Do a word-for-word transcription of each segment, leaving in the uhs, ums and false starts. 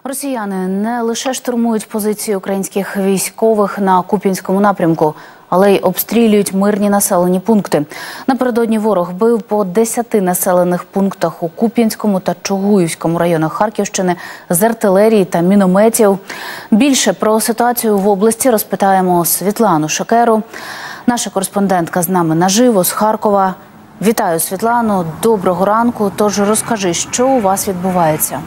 Росіяни не лише штурмують позиції українських військових на Куп'янському напрямку, але й обстрілюють мирні населені пункти. Напередодні ворог бив по десяти населених пунктах у Куп'янському та Чугуївському районах Харківщини з артилерії та мінометів. Більше про ситуацію в області розпитаємо Світлану Шекеру. Наша кореспондентка з нами наживо з Харкова. Вітаю, Світлано, доброго ранку. Тож розкажи, що у вас відбувається?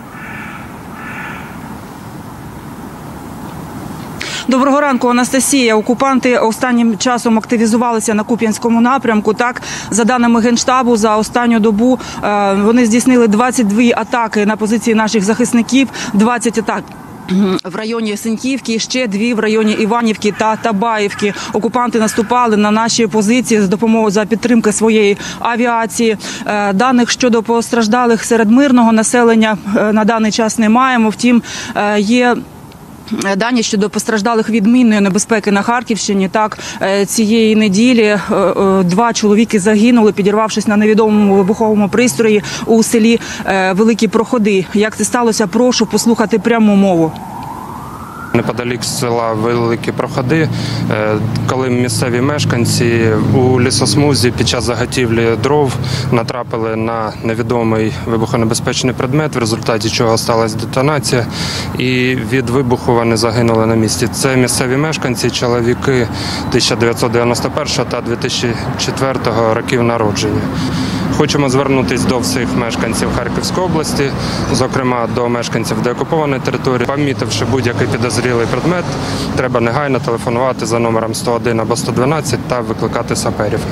Доброго ранку, Анастасія. Окупанти останнім часом активізувалися на Куп'янському напрямку. Так, за даними Генштабу, за останню добу е, вони здійснили двадцять дві атаки на позиції наших захисників, двадцять атак в районі Синьківки, ще дві в районі Іванівки та Табаївки. Окупанти наступали на наші позиції з допомогою за підтримки своєї авіації. Е, даних щодо постраждалих серед мирного населення е, на даний час не маємо. Втім, е, є дані щодо постраждалих від мінної небезпеки на Харківщині. Так, цієї неділі два чоловіки загинули, підірвавшись на невідомому вибуховому пристрої у селі Великі Проходи. Як це сталося, прошу послухати пряму мову. Неподалік села Великі Проходи, коли місцеві мешканці у лісосмузі під час заготівлі дров натрапили на невідомий вибухонебезпечний предмет, в результаті чого сталася детонація, і від вибуху вони загинули на місці. Це місцеві мешканці, чоловіки тисяча дев'ятсот дев'яносто першого та дві тисячі четвертого років народження. Хочемо звернутися до всіх мешканців Харківської області, зокрема до мешканців деокупованої території. Помітивши будь-який підозрілий предмет, треба негайно телефонувати за номером сто один або сто дванадцять та викликати саперів.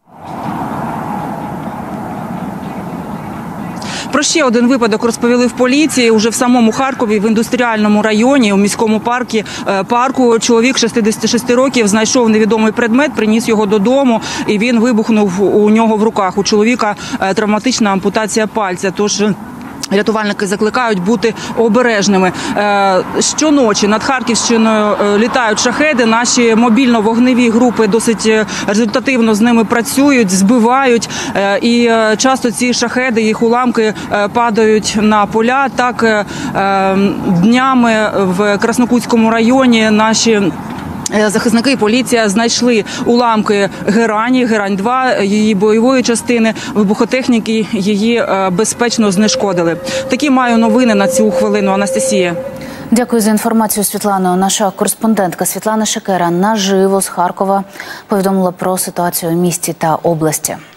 Про ще один випадок розповіли в поліції. Уже в самому Харкові, в індустріальному районі, у міському парку, парку чоловік шістдесят шість років знайшов невідомий предмет, приніс його додому, і він вибухнув у нього в руках. У чоловіка травматична ампутація пальця. Тож рятувальники закликають бути обережними. Щоночі над Харківщиною літають шахеди. Наші мобільно-вогневі групи досить результативно з ними працюють, збивають. І часто ці шахеди, їх уламки падають на поля. Так, днями в Краснокутському районі наші захисники і поліція знайшли уламки герані, герань два, її бойової частини, вибухотехніки її безпечно знешкодили. Такі маю новини на цю хвилину, Анастасія. Дякую за інформацію, Світлано. Наша кореспондентка Світлана Шекера наживо з Харкова повідомила про ситуацію в місті та області.